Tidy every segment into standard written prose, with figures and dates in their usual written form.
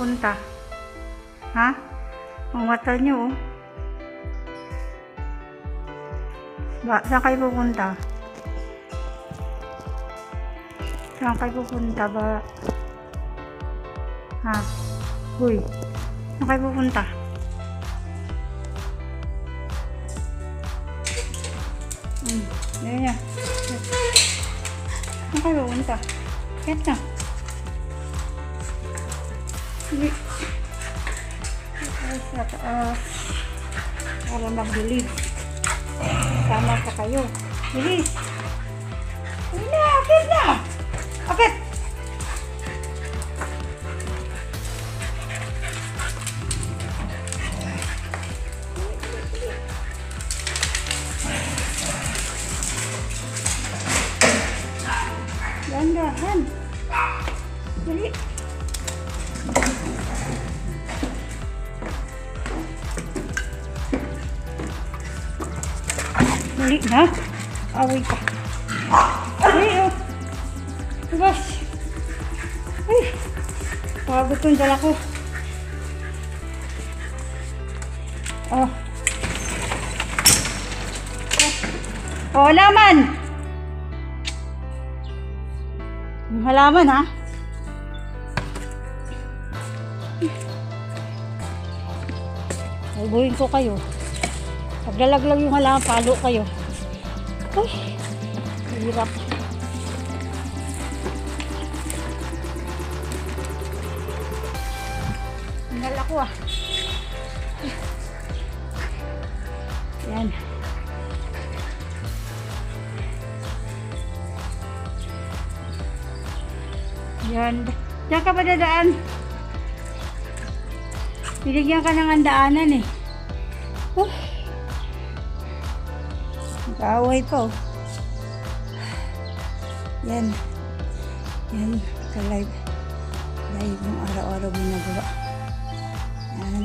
pupunta? Ha? Ang mata nyo, oh. Saan kayo pupunta? Saan kayo pupunta ba? Ha? Uy, saan kayo pupunta? Ayan niya. Saan kayo pupunta? Kaya na. Hindi. Sa taas. Para magdilig. Sama pa kayo. Bilis. Hindi na, akit na. Akit. Dahan-dahan. Dali. Dali na. Away ka. Dali, oh. Labas. Ay. Pagod yung dala ko. Oh. Oh, halaman. Yung halaman, ha? Ubuhin ko kayo. Paglalaglag yung halaman, palo kayo. Ay, hirap. Hingal ako, ah. Yan. Yan. Diyan ka pa dadaan. Binigyan ka ng andaanan, eh. Kaaway pa, oh. Yan. Yan. Ka-live. Live yung araw-araw ginagawa. Yan.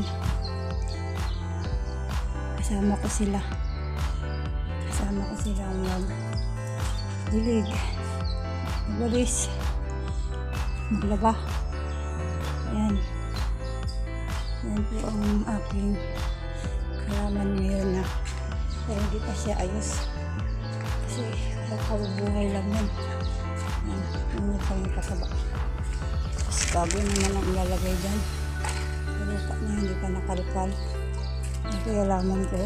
Kasama ko sila. Kasama ko sila ang mag-dilig. Magwalis. Maglaba. Yan. Yan po ang aking halaman ngayon na pero hindi pa siya ayos kasi kabubuhay lang yun. Ano pa yung kasaba, tapos bago naman ang ilalagay dyan. Pero pa niya hindi pa nakalukal. Ito yung halaman ko.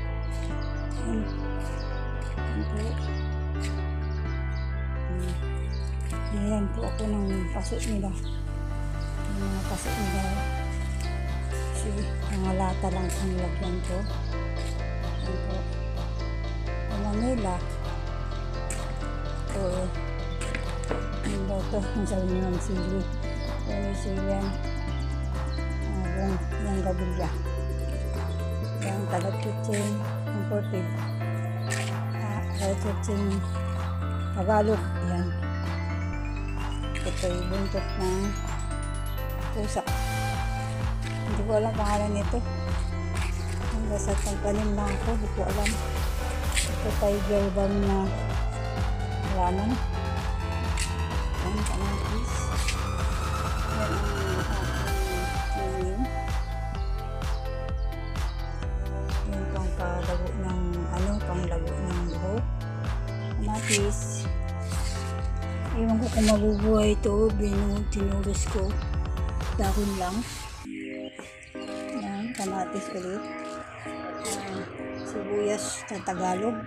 Yan po ako ng paso nila, yung mga paso nila kasi mga lata lang ang lagyan ko. Nela o yung ito yung sabi nyo ng sili yung silian yung gabilya yung talag kitchen imported talag kitchen Tagalog. Yan, ito yung buntot ng pusa. Hindi ko alam pangalan nito. Basta tanim lang ako, hindi ko alam. Ito tiger balm na halaman. Yan, kamatis. Yan ang aking yan pang palago ng panglago ng buhok. Kamatis. Ewan ko kung mabubuhay ito. Tinulos ko. Dahon lang. Yan, kamatis ulit. Sibuyas sa Tagalog.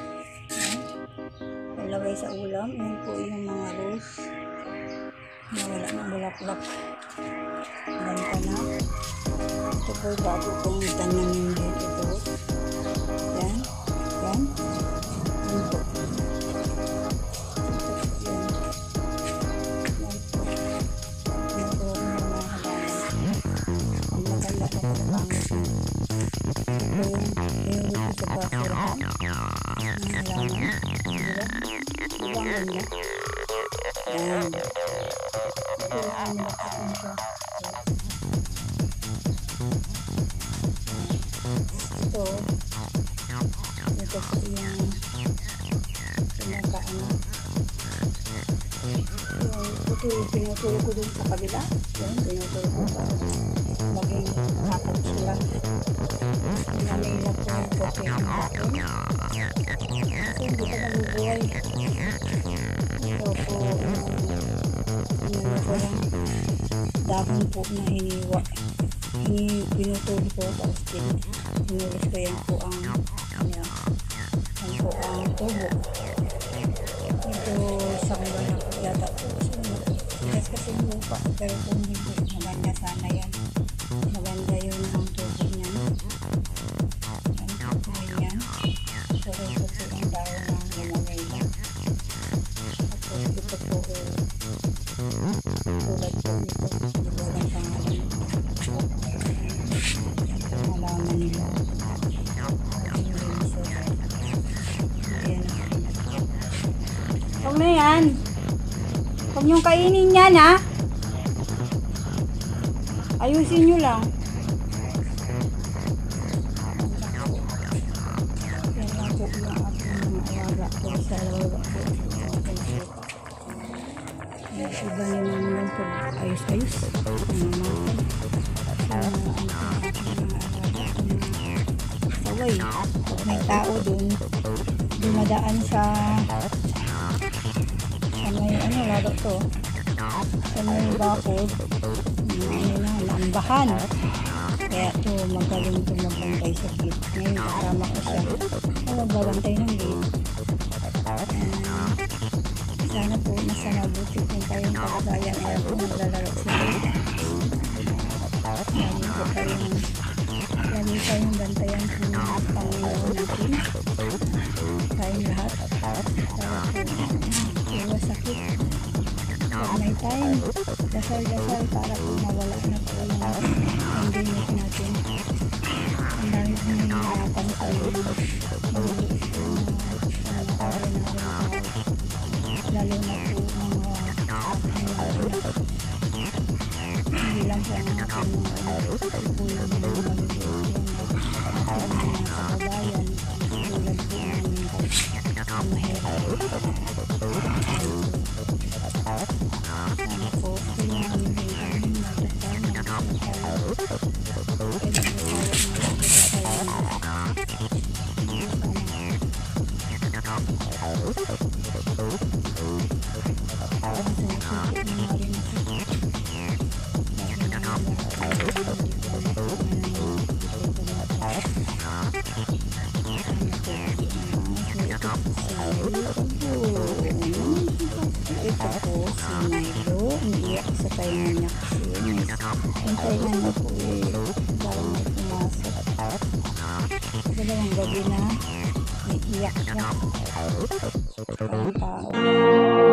Palagay sa ulam. Yan po yung mga rose na wala ng bulaklak. Ganda na. Ito po bago kong tanamin din ito. Yan. Yan. Yan po. Yan po yung mga halaman. Ang maganda na pagpangit. Ito yung sa basurahan. Ang halaman. Diba ang ganda? Yan. Ito yung nilakasan siya. Ito po yung pinaka ito pinutulog ko dun sa kabila. Yan, pinutulog ko para maging nakapag sila. Nanila po yung kote ng bakon. Kasi hindi pa nabubuhay. Ito po, ko lang dahon po na hiniwa. Pinutulog ko tapos pinulis ko yan po ang tubo. Ito sa kanya po yata po. Kasi yung lupa. Pero kung hindi, maganda sana yan. Maganda yun ang tubo niya. Ang tubo niya. So, ito po ang dahon ng umeelaw. Tapos ito po tulad po ito. Walang pangalan. Malaman nila. Huwag na yan. Huwag niyong kainin yan, ha? Ayusin niyo lang. Yan lang po yung ating mga alaga po sa alaga po. Iba niyo naman lang po ayos-ayos. Saway. Pag may tao dun, dumadaan sa may lalo to sa may bakod lambahan, kaya to magaling to magbantay sa gate. Ngayon kasama ko siya na magbabantay ng gate. Sana po nasa mabuti kung kayong kalagayan ay po naglalaro sila. Lagi kayong bantayan po ng Panginoon natin tayong lahat para po iwas sakit. Pag may time, dasal-dasal para po mawala na po yung pandemic natin. Ang dami po nangyayapan sa malulit po na araw na rin, lalo na po hindi lang po ang ating pagpunan ng mga malulit yung mga kababayan tulad po namin ang mahirap. Sana po tulungan nyo kami magdasal ito po si Milo, umiiyak sa tainga niya kasi yung tainga niya po parang may pumasok. Dalawang gabi na iiyak siya. Parang tao.